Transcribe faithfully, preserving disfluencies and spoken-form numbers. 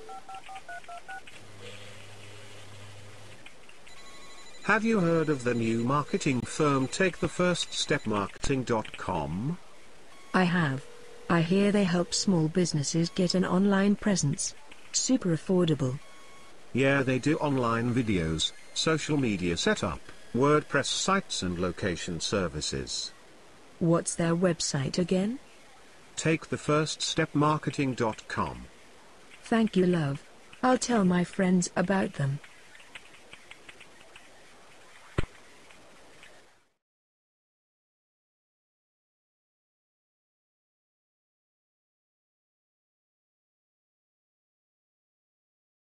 Have you heard of the new marketing firm Take the First Step Marketing dot com? I have. I hear they help small businesses get an online presence. Super affordable. Yeah, they do online videos, social media setup, WordPress sites and location services. What's their website again? Take the First Step Marketing dot com. Thank you, love. I'll tell my friends about them.